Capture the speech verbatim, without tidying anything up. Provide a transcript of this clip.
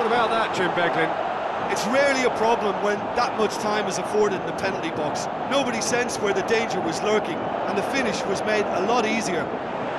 What about that, Jim Beglin? It's rarely a problem when that much time is afforded in the penalty box. Nobody sensed where the danger was lurking, and the finish was made a lot easier.